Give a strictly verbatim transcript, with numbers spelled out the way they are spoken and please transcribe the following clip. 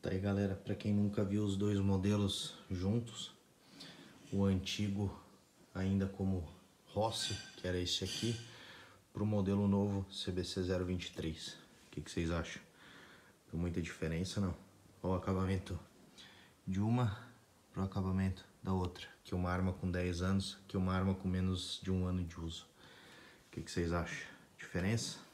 Tá aí, galera, para quem nunca viu os dois modelos juntos, o antigo ainda como Rossi, que era esse aqui, para o modelo novo C B C zero vinte e três. O que, que vocês acham? Tem muita diferença, não? Olha o acabamento de uma para o acabamento da outra. Aqui uma arma com dez anos, aqui uma arma com menos de um ano de uso. O que, que vocês acham? Diferença?